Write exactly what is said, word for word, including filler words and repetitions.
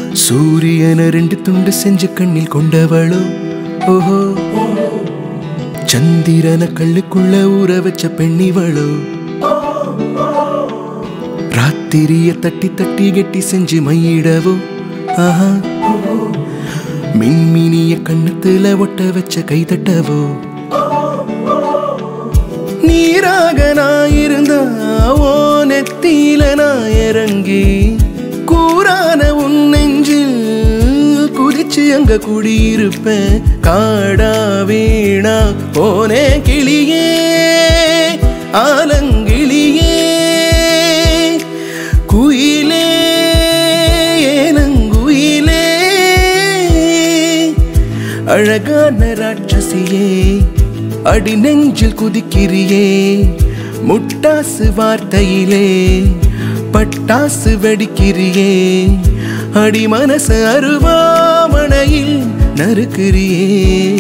சூரியன ரெண்டு துண்டு செஞ்சு கண்ணில் கொண்டவளோ ஓஹோ சந்திரன கள்ளுக்குள்ள ஊற வச்ச பெண்ணிவளோ ராத்திரிய தட்டி தட்டி கெட்டி செஞ்சு மையிடவோ ஆஹா மின்மினிய கண்ணத்துல ஒட்ட வச்ச கை தட்டவோ நீராக நான் இருந்தா ஓ நெத்தியில நான் இறங்கி கூரான உன் நெஞ்சில் குதிச்சு அங்க குடியிருப்பேன் காடா வீணா போனே கிளியே ஆலங்கிளியே குயிலே ஏனங்குயிலே அழகான ராட்சசியே அடி நெஞ்சில் குதிக்கிறியே முட்டாசு வார்த்தையிலே பட்டாசு வெடிக்கிறியே அடி மனசு அருவாமணையில் நறுக்கிறியே